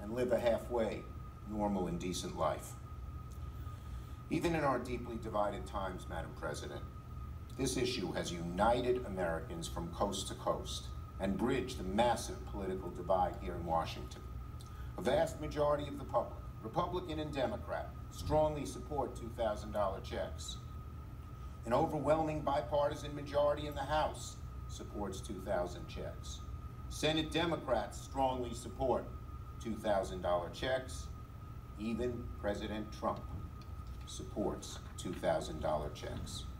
and live a halfway normal and decent life. Even in our deeply divided times, Madam President, this issue has united Americans from coast to coast and bridged the massive political divide here in Washington. A vast majority of the public, Republican and Democrat, strongly support $2,000 checks. An overwhelming bipartisan majority in the House supports 2,000 checks. Senate Democrats strongly support $2,000 checks. Even President Trump supports $2,000 checks.